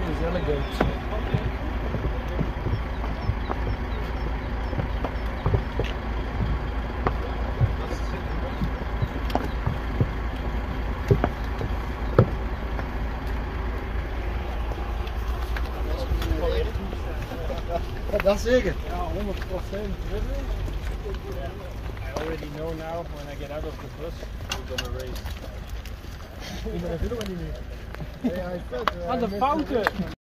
gezellig uit. Ja, dat zeker. Ja, 100%. I already know now when I get out of the bus, we're gonna race. Ik ben er veel niet meer. Ja, ik weet, Aan de fouten!